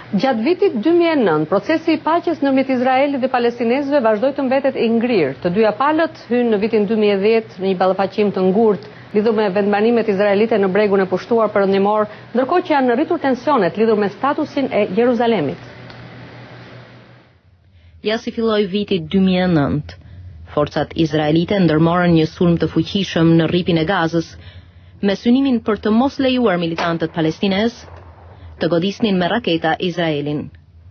Gjatë vitit 2009, procesi i paqes ndërmjet Izraelit dhe palestinezëve vazhdoi të mbetet i ngrirë. Të dyja palët hynë në vitin 2010 në një ballafaqim të ngurtë lidhur me vendbanimet izraelite në bregun e pushtuar perëndimor, ndërkohë që janë rritur tensionet lidhur me statusin e Jeruzalemit. Ja si filloi viti 2009, forcat izraelite ndërmorën një sulm të fuqishëm në rripin e Gazës, me synimin për të mos lejuar militantët palestinez të godisnin me raketa Izraelin.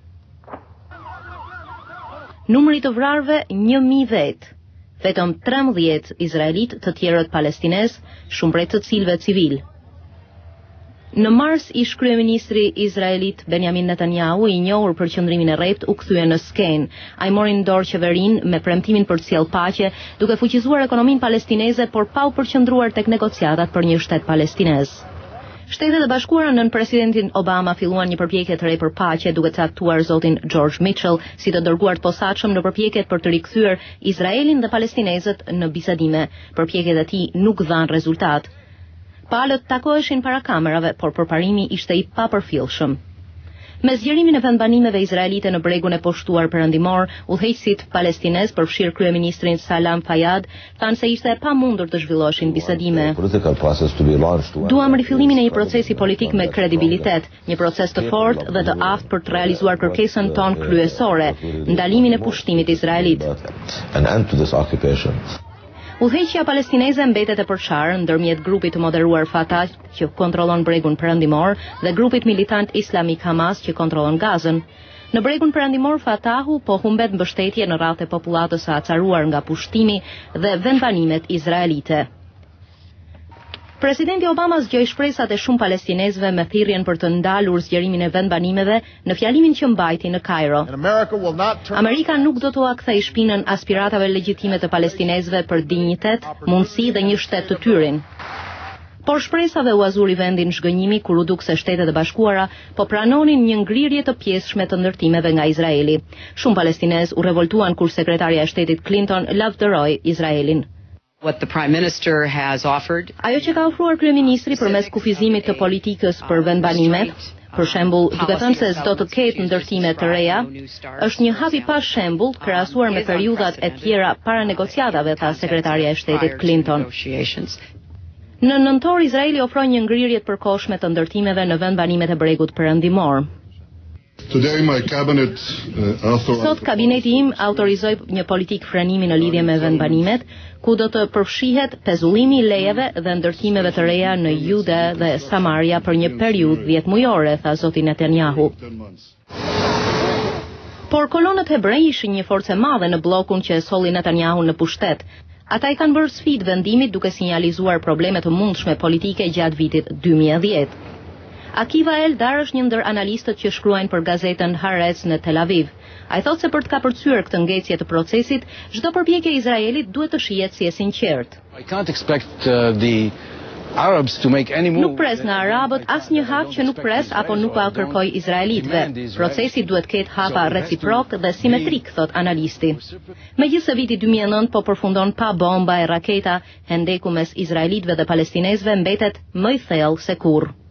Numri të vrarve 1.000 vetë, vetëm 13 izraelit, të tjerët palestinez, shumë prej të cilëve civil. Në mars, ish kryeministri izraelit Benjamin Netanyahu, i njohur për qëndrimin e rreptë, u kthye në skenë. Ai mori në dorë qeverinë me premtimin për të sjellë paqe, duke fuqizuar ekonominë palestineze, por pa u përqendruar tek negociatat për një shtet palestinez. Shtetet e Bashkuara nën presidentin Obama filluan një përpjekje të re për paqe, duke caktuar zotin George Mitchell si të dërguar të posaçëm në përpjekjet për të rikthyer Izraelin dhe palestinezët në bisedime. Përpjekjet e tij nuk dhanë rezultat. Palët takoheshin para kamerave, por përparimi ishte i papërfillshëm. Me zgjerimin e vendbanimeve izraelite në bregun e poshtuar perëndimor, udhëheqësit palestinez, përfshirë kryeministrin Salam Fayyad, thanë se ishte e pamundur të zhvilloheshin bisedime. Duam rifillimin e një procesi politik me kredibilitet, një proces të fortë dhe të aftë për të realizuar kërkesën tonë kryesore, ndalimin e pushtimit izraelit. Udhëheqja palestineze mbetet e përçarë ndërmjet grupit të moderuar Fatah që kontrollon bregun perëndimor dhe grupit militant islamik Hamas që kontrollon Gazën. Në bregun perëndimor Fatahu po humbet mbështetje në radhë të popullatës së acaruar nga pushtimi dhe vendbanimet izraelite. Presidenti Obama zgjoi shpresat e shumë palestinezëve me thirrjen për të ndalur zgjerimin e vendbanimeve në fjalimin që mbajti në Kairo. Amerika nuk do t'u akthejë shpinën aspiratave legjitime të palestinezëve për dinjitet, mundësi dhe një shtet të tyrin. Por shpresave u azuri vendin zhgënjimi kur u duk se Shtetet e Bashkuara po pranonin një ngrirje të pjesshme të ndërtimeve nga Izraeli. Shumë palestinezë u revoltuan kur sekretarja e Shtetit Clinton lavdëroi Izraelin. What the Prime Minister has offered. Ajo që ka ofruar kryeministri përmes kufizimit të politikës për vendbanimet, për shembull, duke thënë se s'do të ketë ndërtime të reja, është një hap i pa shembull krahasuar me periudhat e tjera para negociatave, tha sekretarja e Shtetit Clinton. Në nëntor, Izraeli ofroi një ngrirje të përkohshme të ndërtimeve në vendbanimet e bregut perëndimor. Sot kabineti im autorizoi një politikë frenimi në lidhje me vendbanimet, ku do të përfshihet pezullimi i lejeve dhe ndërtimeve të reja në Jude dhe Samaria për një periudhë 10 mujore, tha zoti Netanyahu. Por kolonët hebrej ishin një forcë e madhe në bllokun që e solli Netanyahu në pushtet. Ata i kanë bërë sfidë vendimit duke sinjalizuar probleme të mundshme politike gjatë vitit 2010. Akiva Eldar është një ndër analistët që shkruajnë për gazetën Haaretz në Tel Aviv. Ai thotë se për të kapërcyer këtë ngecje të procesit, çdo përpjekje e Izraelit duhet të shihet si e sinqertë. Nuk pres nga arabët asnjë hap që nuk pres apo nuk pa kërkoj izraelitëve. Procesi duhet ketë hapa reciprok dhe simetrik, thot analisti. Megjithse viti 2009 po përfundon pa bomba e raketa, hendeku mes izraelitëve dhe palestinezëve mbetet më i thellë se kurrë.